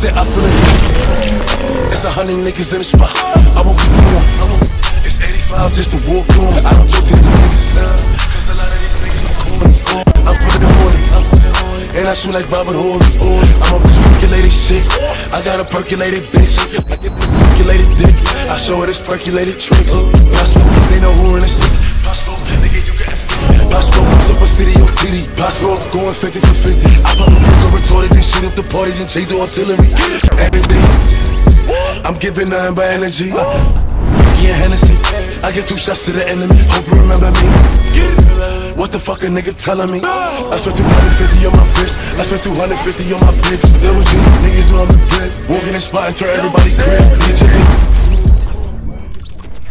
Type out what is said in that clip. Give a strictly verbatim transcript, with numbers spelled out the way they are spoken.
said I feel it. It's a hundred niggas in the spot. I won't keep going. It's eighty-five just to walk on. I don't talk to these niggas, cause a lot of these niggas are corny. I'm putting it on it, and I shoot like Robert Horry. I'm off this percolated shit. I got a percolated bitch. I get the percolated dick. I show her this percolated tricks. Possible, they know who in the city. Possible, nigga, you can ask me. Possible, Super City on T D. Possible, going fifty for fifty. I pop a nigga retorted, then shoot up the party, then change the artillery. Everything, I'm giving nothing but energy. Ricky and Hennessy, I get two shots to the enemy. Hope you remember me. What the fuck a nigga telling me? I spent two hundred fifty on my wrist. I spent two hundred fifty on my bitch. Double G, niggas doing the drip. Walk in the spot and turn everybody crib.